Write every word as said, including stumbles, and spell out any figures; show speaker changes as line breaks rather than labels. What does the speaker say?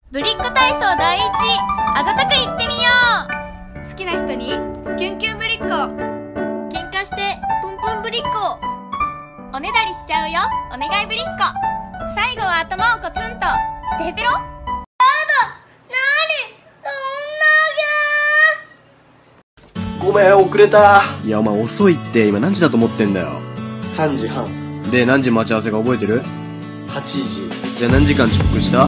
ぶりっ子体操第一、あざとく言ってみよ
う。好きな人にキュンキュンぶりっ子、
喧嘩してプンプンぶりっ子、おねだりしちゃうよお願いぶりっ子、最後は頭をコツンとテヘペロ。やだ、
なに
どんなぎゃー。ごめん遅れた。
いやお前遅いって。今何時だと思ってんだよ。
さんじはん
で何時待ち合わせか覚えてる？
はちじ。
じゃあ何時間遅刻した？